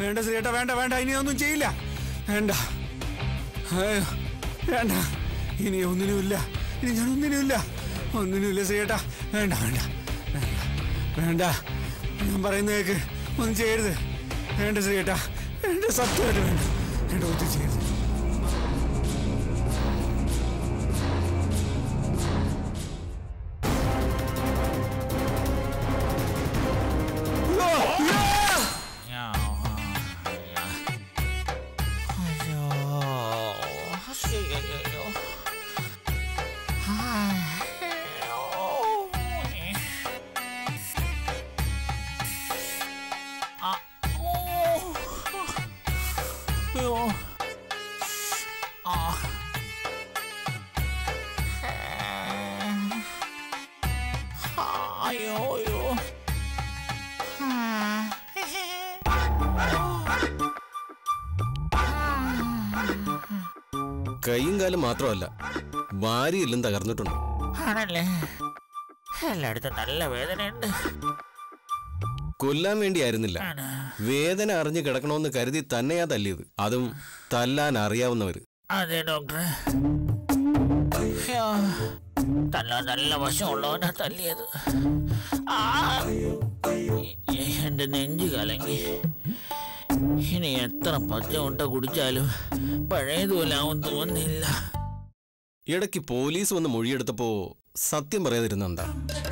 വേണ്ട ശ്രീയേട്ടാ, വേണ്ട വേണ്ട, ഇനി ഒന്നും ചെയ്യില്ല. വേണ്ട വേണ്ട, ഇനി ഒന്നിനുമില്ല, ഇനി ഞാൻ ഒന്നിനുമില്ല ശ്രീയേട്ടാ. വേണ്ട വേണ്ട വേണ്ട, ഞാൻ പറയുന്നേക്ക് ഒന്നും ചെയ്യരുത്. വേണ്ട ശ്രീയേട്ടാ, വേണ്ട, സത്യമായിട്ട് വേണ്ട, വേണ്ട, ഒന്നും ചെയ്യരുത്. കൈയും കാലം മാത്രമല്ല, വാരിയെല്ലാം തകർന്നിട്ടുണ്ട്. ആണല്ലേ? എല്ലായിടത്തും നല്ല വേദനയുണ്ട്. കൊല്ലാൻ വേണ്ടിയായിരുന്നില്ല, വേദന അറിഞ്ഞു കിടക്കണമെന്ന് കരുതി തന്നെയാ തല്ലിയത്. അതും തല്ലാൻ അറിയാവുന്നവര്. അതെ ഡോക്ടറെ, തല്ലാൻ നല്ല വശമുള്ളവനാ തല്ലിയത്. എന്റെ നെഞ്ചു കലങ്ങി. ഇനി എത്ര പച്ചമുട്ട കുടിച്ചാലും പഴയതുപോലെ ആവും തോന്നില്ല. ഇടയ്ക്ക് പോലീസ് വന്ന് മൊഴിയെടുത്തപ്പോ സത്യം പറയാതിരുന്നെന്താ?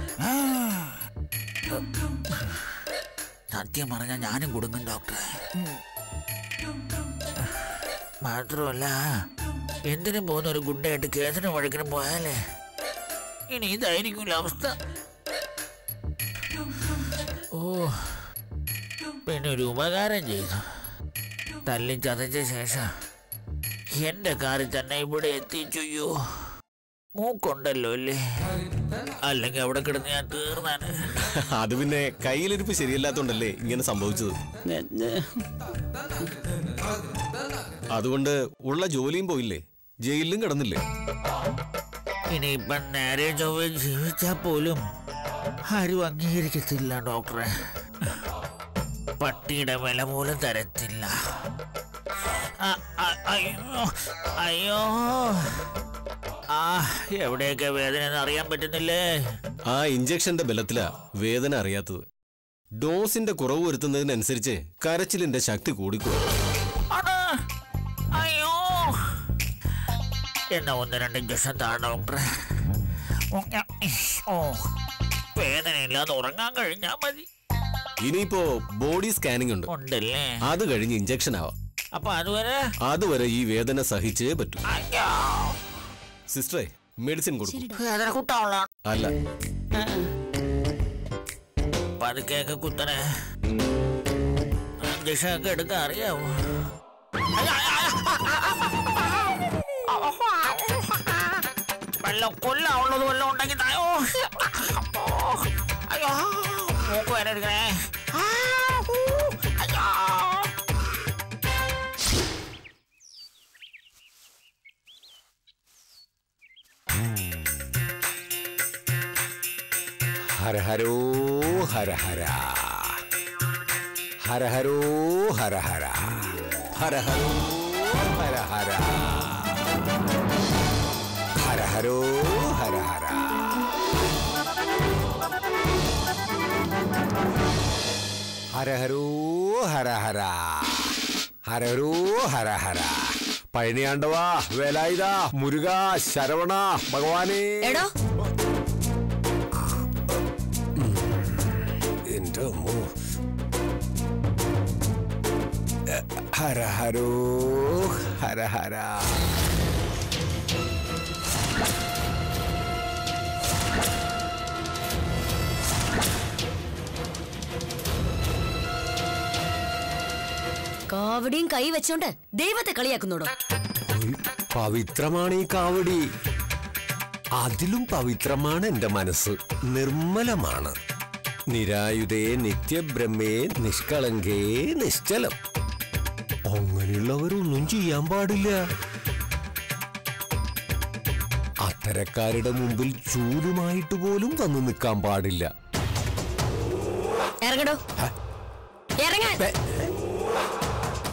സത്യം പറഞ്ഞാൽ ഞാനും കൊടുക്കും ഡോക്ടറെ. മാത്രമല്ല, എന്തിനും പോകുന്ന ഒരു ഗുണ്ടയായിട്ട് കേസിനും വഴക്കിനും പോയാലേ ഇനി ഇതായിരിക്കും അവസ്ഥ. ഓ, പിന്നെ ഒരു ഉപകാരം ചെയ്തു. തല്ലി ചതച്ച ശേഷം എന്റെ കാറിൽ തന്നെ ഇവിടെ എത്തിച്ചു. മൂക്കുണ്ടല്ലോ അല്ലേ, അല്ലെങ്കിൽ അവിടെ കിടന്ന് ഞാൻ തീർന്നാണ്. അത് പിന്നെ കയ്യിലിരിപ്പ് ശരിയല്ലാത്തോണ്ടല്ലേ ഇങ്ങനെ സംഭവിച്ചത്. അതുകൊണ്ട് ഉള്ള ജോലിയും പോയില്ലേ, ജയിലിലും കിടന്നില്ലേ. ഇനിയിപ്പം നേരെ ചൊവ്വ ജീവിച്ചാൽ പോലും ആരും അംഗീകരിക്കത്തില്ല ഡോക്ടറെ. പട്ടിയുടെ വില പോലും തരത്തില്ല. അയ്യോ, എവിടെയൊക്കെ വേദന അറിയാൻ പറ്റുന്നില്ലേ? ആ ഇഞ്ചക്ഷന്റെ ബലത്തിലാ വേദന അറിയാത്തത്. ഡോസിന്റെ കുറവ് വരുത്തുന്നതിനനുസരിച്ച് കരച്ചിലിന്റെ ശക്തി കൂടിക്കോ. അയ്യോ, എന്നാ 1-2 ഇഞ്ചക്ഷൻ താ ഡോക്ടറെ. ഓ, വേദനയില്ലാതെ ഉറങ്ങാൻ കഴിഞ്ഞാ മതി. ഇനിയിപ്പോ ബോഡി സ്കാനിംഗ് ഉണ്ടല്ലേ? അത് കഴിഞ്ഞ് ഇഞ്ചക്ഷൻ ആവാം. അപ്പൊ അതുവരെ ഈ വേദന സഹിച്ചേ പറ്റൂ. സിസ്റ്ററെ, മെഡിസിൻ കൊടുക്കും. അല്ല, പതുക്കെയൊക്കെ കുത്തനെ ഇഞ്ചക്ഷൻ ഒക്കെ എടുക്കാൻ അറിയാവോ? വല്ലതും കൊല്ലാവുള്ളത് വല്ലതും ഉണ്ടെങ്കിൽ തായോ. അയ്യോ, മൂക്ക് വേന എടുക്കണേ. അയ്യോ, ഹര ഹരോ ഹര ഹര, ഹര ഹരോ ഹര ഹര, ഹര ഹരോ ഹര ഹര, ഹര ഹരോ ഹര ഹര, ഹര ഹരോ ഹര ഹര, ഹര ഹരോ ഹര ഹര. പഴനിയാണ്ടവാ, വേലായുധ, മുരുക, ശരവണ, ഭഗവാനേ. എന്റെ അമ്മോ. ഹര ഹരോ ഹര ഹര. കാവടിയും കൈ വെച്ചോണ്ട് ദൈവത്തെ കളിയാക്കുന്നോടോ? പവിത്രമാണ് ഈ കാവടി. അതിലും പവിത്രമാണ് എന്റെ മനസ്സ്. നിർമ്മലമാണ്. നിരായുധേ നിത്യബ്രഹ്മേ നിഷ്കളങ്കേ നിശ്ചലം. അങ്ങനെയുള്ളവരൊന്നും ചെയ്യാൻ പാടില്ല. അത്തരക്കാരുടെ മുമ്പിൽ ചൂലുമായിട്ട് പോലും വന്നു നിൽക്കാൻ പാടില്ല. ഇറങ്ങടോ, ഇറങ്ങാൻ.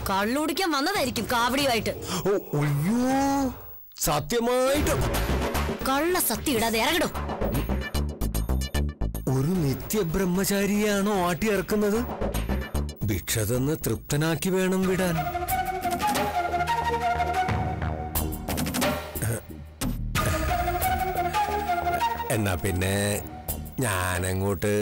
കള്ളുടിക്കാൻ വന്നതായിരിക്കും കാവടിയുമായിട്ട്. അയ്യോ, സത്യമായിട്ടും കള്ള സത്യം ഇടാതെ ഇറങ്ങടോ. ഒരു നിത്യബ്രഹ്മചാരിയാണോ ആട്ടിയിറക്കുന്നത്? ഭിക്ഷ തന്ന് തൃപ്തനാക്കി വേണം വിടാൻ. എന്നാ പിന്നെ ഞാനങ്ങോട്ട്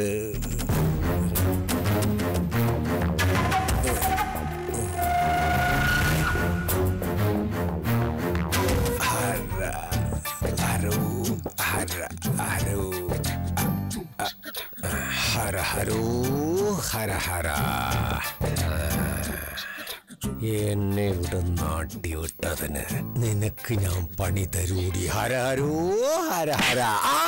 ഹര ഹരോ ഹര ഹര. എന്നെ ഇവിടെ നാട്ടി വിട്ടതിന് നിനക്ക് ഞാൻ പണി തരൂടി. ഹര ഹരോ ഹര ഹര.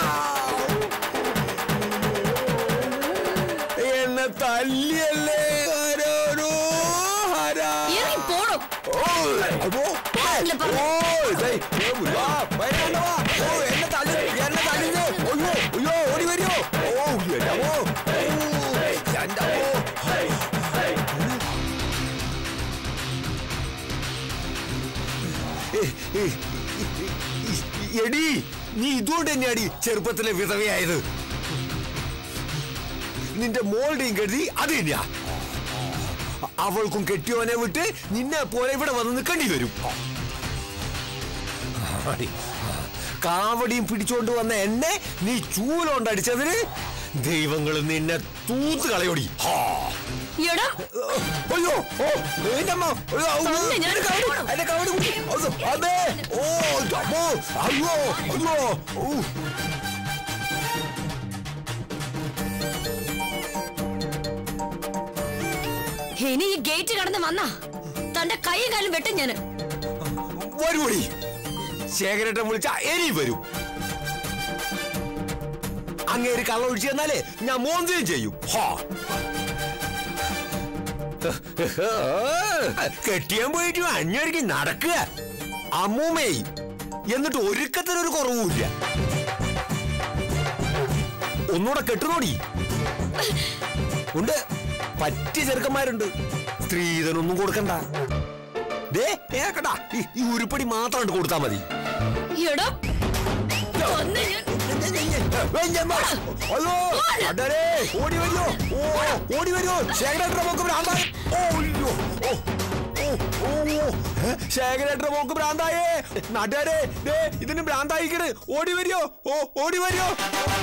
എന്നെ തല്ലിയല്ലേ. ഹരോ ഹര. ഓടി വരുമോ? എടി, നീ ഇതുകൊണ്ട് തന്നെയാടി ചെറുപ്പത്തിലെ വിധവയായത്. നിന്റെ മോളുടെയും കരുതി അത് തന്നെയാ. അവൾക്കും കെട്ടിയോനെ വിട്ട് നിന്നെ പോലെ ഇവിടെ വന്ന് നിൽക്കേണ്ടി വരും. കാവടിയും പിടിച്ചോണ്ട് വന്ന എന്നെ നീ ചൂലോണ്ടടിച്ചതിന് ദൈവങ്ങൾ നിന്നെ തൂത്ത് കളയോടി. അയ്യോ, എന്റെ അമ്മ, എന്റെ കാവടി കുട്ടി. അതെ, ഓ അയ്യോ അയ്യോ. ഇനി ഈ ഗേറ്റ് കടന്ന് വന്നാ തന്റെ കൈയും കാലും വെട്ടും ഞാന്. വരുവടി, ശേഖരേട്ടൻ വിളിച്ച എനി വരും. അങ്ങേര് കള്ള ഒഴിച്ചു തന്നാലേ ഞാൻ മോന്തിയും ചെയ്യും. കെട്ടിയാൻ പോയിട്ട് അഞ്ഞൊരുക്കി നടക്കുക അമ്മൂമ്മേ. എന്നിട്ട് ഒരുക്കത്തിനൊരു കുറവുമില്ല. ഒന്നുകൂടെ കെട്ടുനോടി. ഉണ്ട്, പറ്റിയ ചെറുക്കന്മാരുണ്ട്. സ്ത്രീധനൊന്നും കൊടുക്കണ്ട. ഈ ഉരുപ്പടി മാത്രം കൊടുത്താ മതി. ഓടി വരുമോ? ഓടി വരുമോ? ശേഖരേട്ടന്റെ മോക്ക് ഭ്രാന്തായേ. ശേഖരേട്ടന്റെ മോക്ക് ഭ്രാന്തായേ. നാട്ടുകാരെ, ഇതിന് ഭ്രാന്തായിക്കണ്. ഓടി വരുമോ? ഓടി വരുമോ?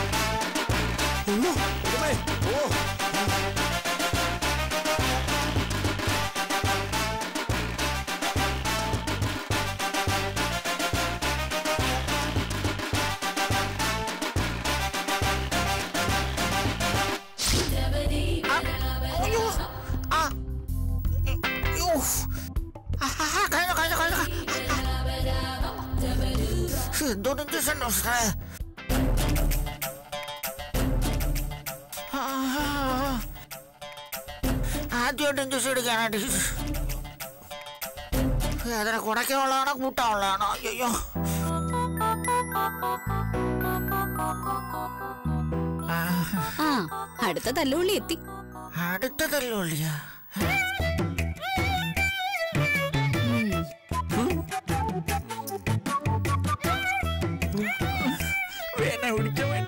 എന്തോന്നും ആദ്യമായിട്ട് ഇഞ്ചക്ഷൻ എടുക്കാനായിട്ട് അതിനെ കുടയ്ക്കാനുള്ളതാണോ കൂട്ടാനുള്ളതാണോ? അയ്യോ, അടുത്ത തല്ലുള്ളി എത്തി. അടുത്ത തല്ലുള്ളിയാ? വേണ കുടിക്കാൻ വേണ്ട.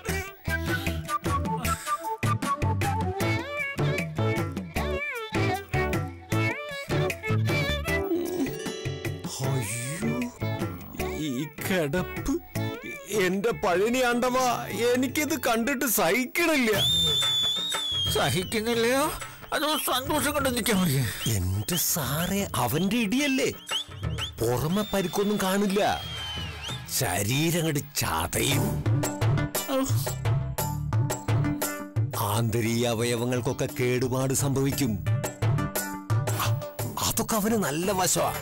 ഈ കിടപ്പ് എന്റെ പഴനി ആണ്ടവാ, എനിക്കിത് കണ്ടിട്ട് സഹിക്കണില്ല. സഹിക്കുന്നില്ലയോ? അതോ സന്തോഷം കൊണ്ട് നിൽക്കാൻ മതി? എന്റെ സാറേ, അവന്റെ ഇടിയല്ലേ. പുറമെ പരിക്കൊന്നും കാണില്ല, ശരീരം കണ്ട് ചതയും. ആന്തരീയ അവയവങ്ങൾക്കൊക്കെ കേടുപാട് സംഭവിക്കും. അതൊക്കെ അവന് നല്ല വശമാ.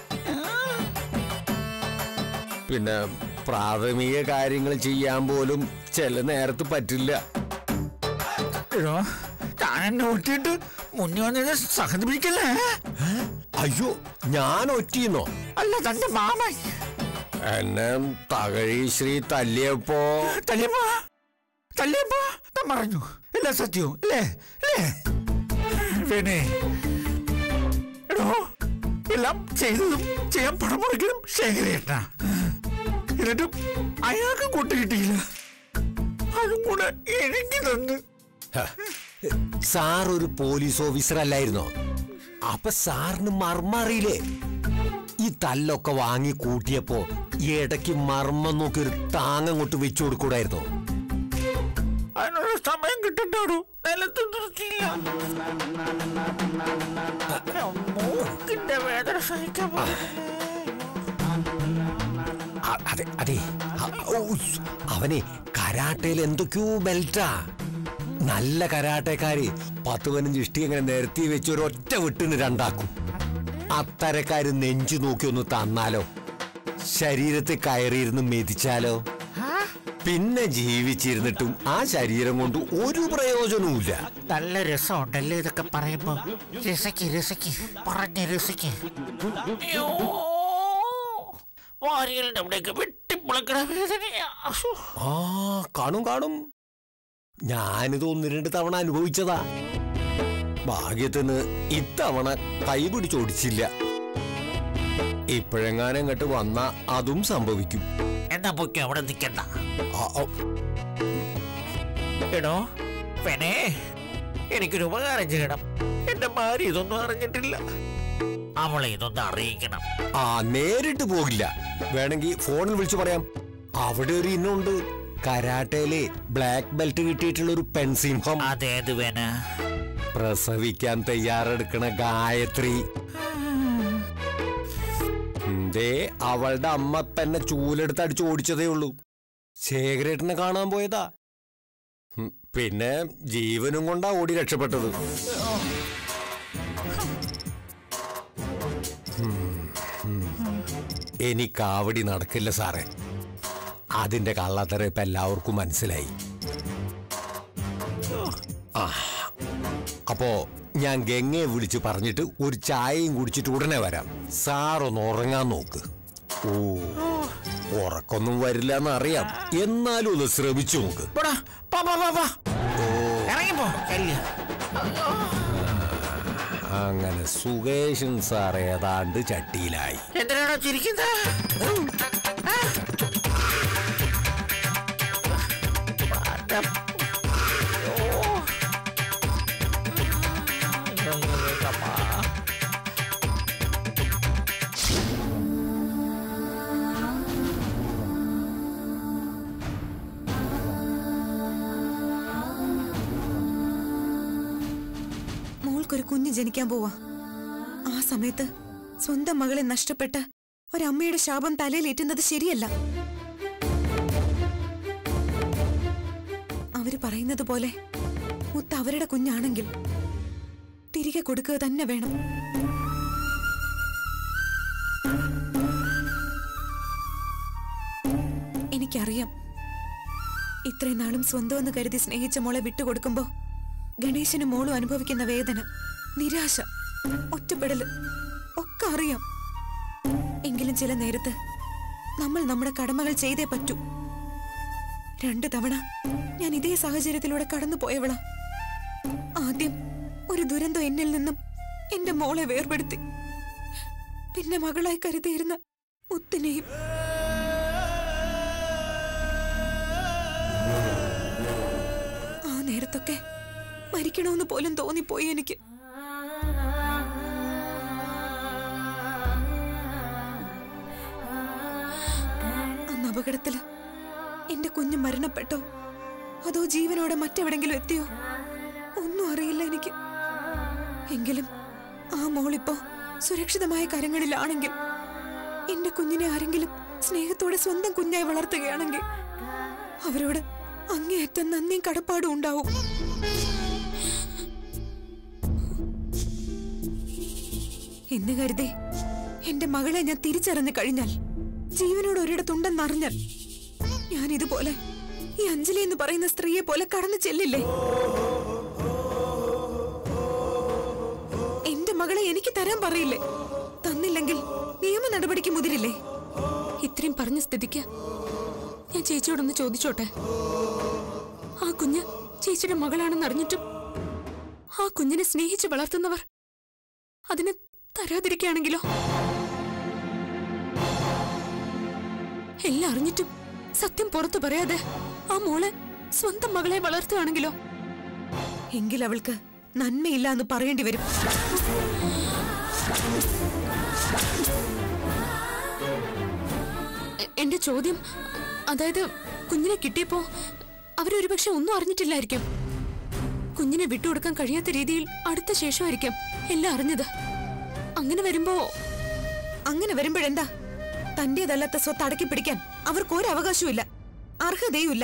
പിന്നെ പ്രാഥമിക കാര്യങ്ങൾ ചെയ്യാൻ പോലും ചില നേരത്ത് പറ്റില്ല. താൻ എന്നെ ഒറ്റിയിട്ട് മുന്നേ വന്നത് സഹതിപ്പിക്കല്ലേ? അയ്യോ, ഞാൻ ഒറ്റിന്നോ? അല്ല, തന്റെ മാമൻ എന്നെ തകഴി ശ്രീ തല്ലിയപ്പോ പറഞ്ഞു. എല്ലാ സത്യവും അല്ലേ? വേണേ, എടോ, എല്ലാം ചെയ്തതും ചെയ്യാൻ പണം മുടക്കിയതും ശേഖരേട്ടനാ. എന്നിട്ടും അയാൾക്ക് കൂട്ട് കിട്ടിയില്ല. അതും കൂടെ എനിക്ക് തന്നു. സാർ ഒരു പോലീസ് ഓഫീസർ അല്ലായിരുന്നോ? അപ്പൊ സാറിന് മർമ്മം അറിയില്ലേ? ഈ തല്ലൊക്കെ വാങ്ങി കൂട്ടിയപ്പോ ഇടയ്ക്ക് മർമ്മം നോക്കി ഒരു താങ്ങങ്ങോട്ട് വെച്ചു കൊടുക്കൂടായിരുന്നോ? അതിനുള്ള സമയം കിട്ടണ്ടാടോ. നിലത്ത് നിർത്തിയില്ല. മൂക്കിന്റെ വേദന സഹിക്കാൻ അതെ അതെ, അവനെ കരാട്ടയിൽ എന്തൊക്കെയോ ബെൽറ്റാ. നല്ല കരാട്ടക്കാര് 10-15 ഇഷ്ടി ഇങ്ങനെ നിരത്തി വെച്ച് ഒരു ഒറ്റ വിട്ടിന് രണ്ടാക്കും. അത്തരക്കാര് നെഞ്ചു നോക്കി ഒന്ന് തന്നാലോ, ശരീരത്തിൽ കയറിയിരുന്ന് മെതിച്ചാലോ, പിന്നെ ജീവിച്ചിരുന്നിട്ടും ആ ശരീരം കൊണ്ട് ഒരു പ്രയോജനവുമില്ല. നല്ല രസമുണ്ടല്ലേ ഇതൊക്കെ പറയുമ്പോ? രസിക്ക് പറഞ്ഞ രസിക്ക്. വാരികളുടെ അവിടെയൊക്കെ വെട്ടിമുളക്കണ വേദനയാ. ആ കാണും. ഞാനിത് 1-2 തവണ അനുഭവിച്ചതാ. ഭാഗ്യത്തിന് ഇത്തവണ കൈ പിടിച്ചോടിച്ചില്ല. ഇപ്പോഴെങ്ങാനും ഇങ്ങോട്ട് വന്നാ അതും സംഭവിക്കും. എന്നാ പൊക്കെ അവിടെ നിൽക്കണ്ട. എടോ പെനെ, എനിക്കൊരു ഉപകാരം ചെയ്യണം. എന്റെ ഭാര്യ ഇതൊന്നും അറിഞ്ഞിട്ടില്ല. അവളെ ഇതൊന്നും അറിയിക്കണം. നേരിട്ട് പോകില്ല, വേണമെങ്കിൽ ഫോണിൽ വിളിച്ചു പറയാം. അവിടെ ഒരു ഇന്നുണ്ട്, കരാട്ടയിലെ ബ്ലാക്ക് ബെൽറ്റ് കിട്ടിയിട്ടുള്ള ഒരു പെൺസിംഹം. അതേത് വേന? പ്രസവിക്കാൻ തയ്യാറെടുക്കണ ഗായത്രി. അവളുടെ അമ്മ തന്നെ ചൂലെടുത്ത് അടിച്ച് ഓടിച്ചതേ ഉള്ളൂ. ശേഖരേട്ടനെ കാണാൻ പോയതാ. പിന്നെ ജീവനും കൊണ്ടാ ഓടി രക്ഷപ്പെട്ടത്. എനിക്കാവടി നടക്കില്ല സാറേ. അതിന്റെ കള്ളത്തരം ഇപ്പൊ എല്ലാവർക്കും മനസ്സിലായി. അപ്പോ ഞാൻ ഗംഗയെ വിളിച്ച് പറഞ്ഞിട്ട് ഒരു ചായയും കുടിച്ചിട്ട് ഉടനെ വരാം. സാറൊന്ന് ഉറങ്ങാൻ നോക്ക്. ഉറക്കൊന്നും വരില്ല എന്നറിയാം, എന്നാലും ഒന്ന് ശ്രമിച്ചു നോക്ക്. അങ്ങനെ സുകേഷൻ സാർ ഏതാണ്ട് ചട്ടിയിലായി. എന്തിനാണോ ചിരിക്കുന്നത്? മോൾക്കൊരു കുഞ്ഞ് ജനിക്കാൻ പോവാ. ആ സമയത്ത് സ്വന്തം മകളെ നഷ്ടപ്പെട്ട ഒരമ്മയുടെ ശാപം തലയിലേറ്റുന്നത് ശരിയല്ല. അവര് പറയുന്നത് പോലെ മുത്ത് അവരുടെ കുഞ്ഞാണെങ്കിൽ തിരികെ കൊടുക്കുക തന്നെ വേണം. എനിക്കറിയാം, ഇത്രയും നാളും സ്വന്തമെന്ന് കരുതി സ്നേഹിച്ച മോളെ വിട്ടുകൊടുക്കുമ്പോ ഗണേശനും മോളും അനുഭവിക്കുന്ന വേദന, നിരാശ, ഒറ്റപ്പെടല് ഒക്കെ അറിയാം. എങ്കിലും ചില നേരത്ത് നമ്മൾ നമ്മുടെ കടമകൾ ചെയ്തേ പറ്റൂ. 2 തവണ ഞാൻ ഇതേ സാഹചര്യത്തിലൂടെ കടന്നു പോയവളാ. ആദ്യം ഒരു ദുരന്തം എന്നിൽ നിന്നും എന്റെ മോളെ വേർപെടുത്തി. പിന്നെ മകളായി കരുതിയിരുന്ന മുത്തിനെയും. ആ നേരത്തൊക്കെ മരിക്കണമെന്ന് പോലും തോന്നിപ്പോയി എനിക്ക്. അന്ന് അപകടത്തില് എന്റെ കുഞ്ഞ് മരണപ്പെട്ടോ അതോ ജീവനോടെ മറ്റെവിടെങ്കിലും എത്തിയോ ഒന്നും അറിയില്ല എനിക്ക്. എങ്കിലും ആ മോളിപ്പോ സുരക്ഷിതമായ കരങ്ങളിലാണെങ്കിൽ, എന്റെ കുഞ്ഞിനെ ആരെങ്കിലും സ്നേഹത്തോടെ സ്വന്തം കുഞ്ഞായി വളർത്തുകയാണെങ്കിൽ അവരോട് അങ്ങേയറ്റം നന്ദിയും കടപ്പാടും ഉണ്ടാവും. എന്ന് കരുതി എന്റെ മകളെ ഞാൻ തിരിച്ചറിഞ്ഞു കഴിഞ്ഞാൽ, ജീവനോട് ഒരിടത്തുണ്ടെന്നറിഞ്ഞാൽ, ഞാൻ ഇതുപോലെ ഈ അഞ്ജലി എന്ന് പറയുന്ന സ്ത്രീയെ പോലെ കടന്നു ചെല്ലില്ലേ? എന്റെ മകളെ എനിക്ക് തരാൻ പറയില്ലേ? തന്നില്ലെങ്കിൽ നിയമ നടപടിക്ക് മുതിരില്ലേ? ഇത്രയും പറഞ്ഞ സ്ഥിതിക്ക് ഞാൻ ചേച്ചിയോടൊന്ന് ചോദിച്ചോട്ടെ. ആ കുഞ്ഞ് ചേച്ചിയുടെ മകളാണെന്ന് അറിഞ്ഞിട്ടും ആ കുഞ്ഞിനെ സ്നേഹിച്ച് വളർത്തുന്നവർ അതിനെ തരാതിരിക്കുകയാണെങ്കിലോ? എല്ലാം അറിഞ്ഞിട്ടും സത്യം പുറത്തു പറയാതെ ആ മോളെ സ്വന്തം മകളെ വളർത്തുകയാണെങ്കിലോ? എങ്കിൽ അവൾക്ക് നന്മയില്ല എന്ന് പറയേണ്ടി വരും. എന്റെ ചോദ്യം, അതായത് കുഞ്ഞിനെ കിട്ടിയപ്പോ അവരൊരുപക്ഷെ ഒന്നും അറിഞ്ഞിട്ടില്ലായിരിക്കാം. കുഞ്ഞിനെ വിട്ടുകൊടുക്കാൻ കഴിയാത്ത രീതിയിൽ അടുത്ത ശേഷമായിരിക്കാം എല്ലാം അറിഞ്ഞത്. അങ്ങനെ വരുമ്പോഴെന്താ? തന്റേതല്ലാത്ത സ്വത്ത് അടക്കി പിടിക്കാൻ അവർക്ക് ഒരു അവകാശവും, അർഹതയുമില്ല.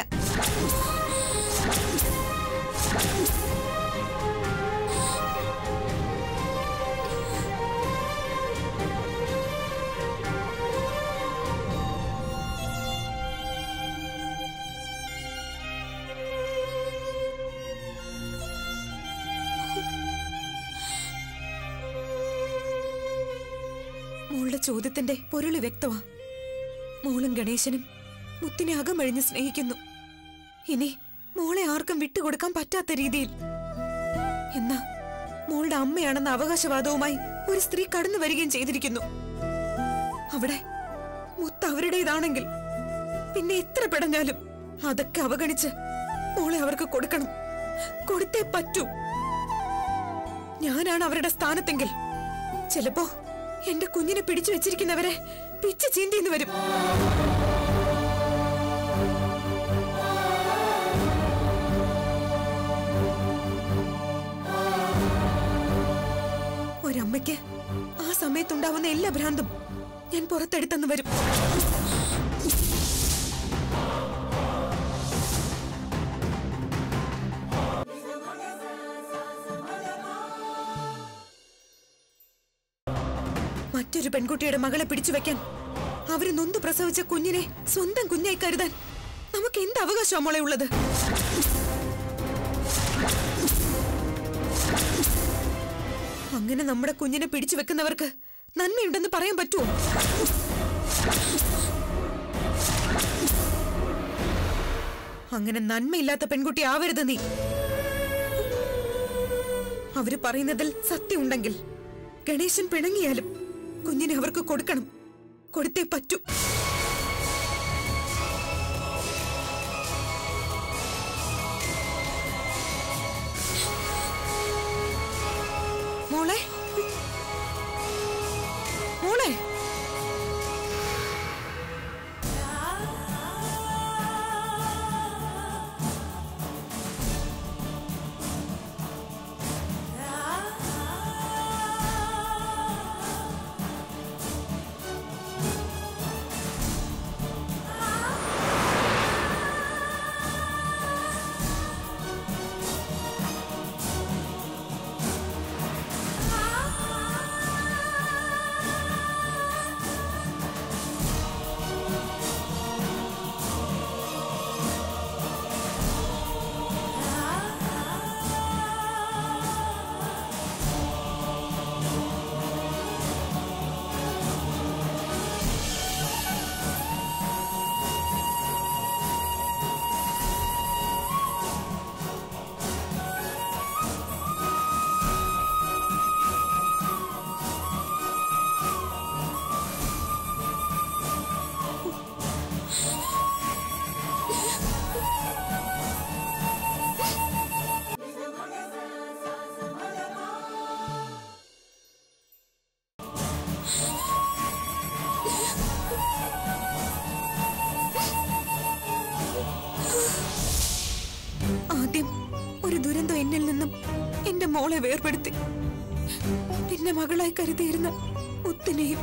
മോളുടെ ചോദ്യത്തിന്റെ പൊരുള് വ്യക്തമാ. മോളും ഗണേശനും മുത്തിനെ അകമഴിഞ്ഞ് സ്നേഹിക്കുന്നു. ഇനി മോളെ ആർക്കും വിട്ടുകൊടുക്കാൻ പറ്റാത്ത രീതിയിൽ. എന്നാ മോളുടെ അമ്മയാണെന്ന അവകാശവാദവുമായി ഒരു സ്ത്രീ കടന്നു വരികയും ചെയ്തിരിക്കുന്നു. അവിടെ മുത്ത് അവരുടേതാണെങ്കിൽ പിന്നെ എത്ര പെടഞ്ഞാലും അതൊക്കെ അവഗണിച്ച് മോളെ അവർക്ക് കൊടുക്കണം. കൊടുത്തേ പറ്റൂ. ഞാനാണ് അവരുടെ സ്ഥാനത്തെങ്കിൽ ചിലപ്പോ എന്റെ കുഞ്ഞിനെ പിടിച്ചു വെച്ചിരിക്കുന്നവരെ പിച്ച് ചീന്തിന്ന് വരും. ഒരമ്മയ്ക്ക് ആ സമയത്തുണ്ടാവുന്ന എല്ലാ ഭ്രാന്തും ഞാൻ പുറത്തെടുത്തെന്ന് വരും. മറ്റൊരു പെൺകുട്ടിയുടെ മകളെ പിടിച്ചു വെക്കാൻ, അവര് നൊന്ത് പ്രസവിച്ച കുഞ്ഞിനെ സ്വന്തം കുഞ്ഞായി കരുതാൻ നമുക്ക് എന്ത് അവകാശമാണ് മോളെ ഉള്ളത്? അങ്ങനെ നമ്മുടെ കുഞ്ഞിനെ പിടിച്ചു വെക്കുന്നവർക്ക് നന്മയുണ്ടെന്ന് പറയാൻ പറ്റുമോ? അങ്ങനെ നന്മയില്ലാത്ത പെൺകുട്ടി ആവരുത് നീ. അവര് പറയുന്നതിൽ സത്യമുണ്ടെങ്കിൽ ഗണേശൻ പിണങ്ങിയാലും കുഞ്ഞിനെ അവർക്ക് കൊടുക്കണം. കൊടുത്തേ പറ്റൂ. മോളെ, മോളെ, ആദ്യം ഒരു ദുരന്തം എന്നിൽ നിന്നും എന്റെ മോളെ വേർപെടുത്തി. പിന്നെ മകളായി കരുതിയിരുന്ന മുത്തിനെയും.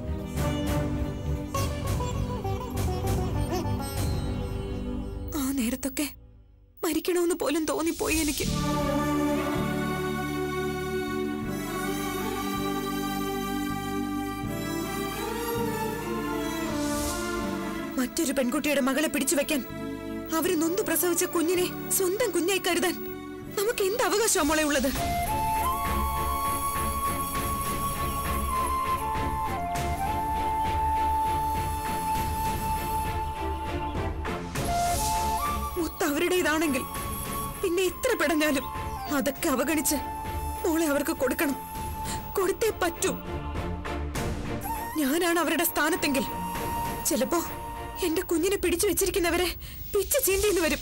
ആ നേരത്തൊക്കെ മരിക്കണമെന്ന് പോലും തോന്നിപ്പോയി എനിക്ക്. മറ്റൊരു പെൺകുട്ടിയുടെ മകളെ പിടിച്ചു വെക്കാൻ, അവര് നൊന്ത് പ്രസവിച്ച കുഞ്ഞിനെ സ്വന്തം കുഞ്ഞായി കരുതാൻ നമുക്ക് എന്ത് അവകാശമാണ് മോളെ ഉള്ളത്? മുത്ത് അവരുടേതാണെങ്കിൽ പിന്നെ എത്ര പെടഞ്ഞാലും അതൊക്കെ അവഗണിച്ച് മോളെ അവർക്ക് കൊടുക്കണം. കൊടുത്തേ പറ്റൂ. ഞാനാണ് അവരുടെ സ്ഥാനത്തെങ്കിൽ ചിലപ്പോ എന്റെ കുഞ്ഞിനെ പിടിച്ചു വെച്ചിരിക്കുന്നവരെ പിച്ച് ചീന്തിന്ന് വരും.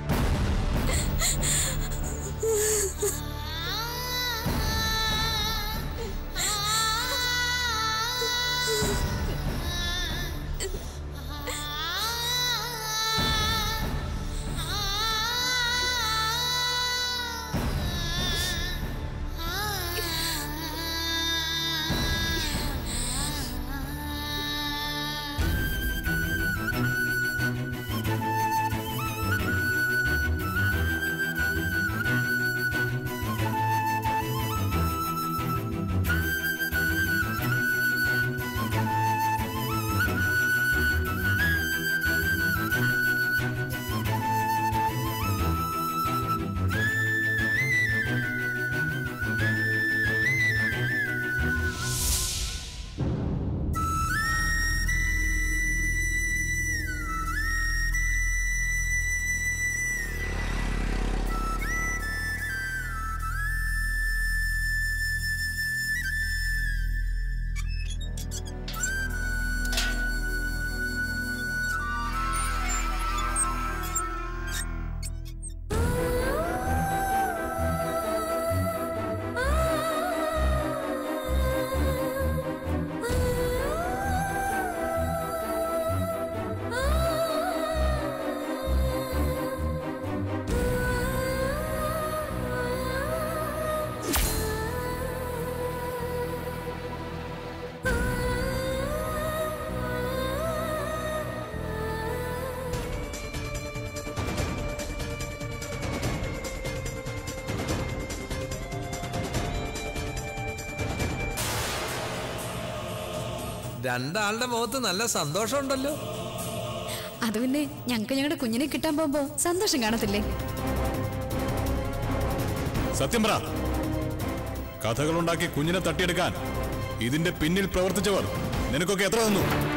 രണ്ടാളുടെ മുഖത്ത് നല്ല സന്തോഷമുണ്ടല്ലോ. അത് പിന്നെ ഞങ്ങൾക്ക് ഞങ്ങളുടെ കുഞ്ഞിനെ കിട്ടാൻ പോകുമ്പോ സന്തോഷം കാണത്തില്ലേ? സത്യം പറ, കഥകളുണ്ടാക്കി കുഞ്ഞിനെ തട്ടിയെടുക്കാൻ ഇതിന്റെ പിന്നിൽ പ്രവർത്തിച്ചവർ നിനക്കൊക്കെ എത്ര തന്നു?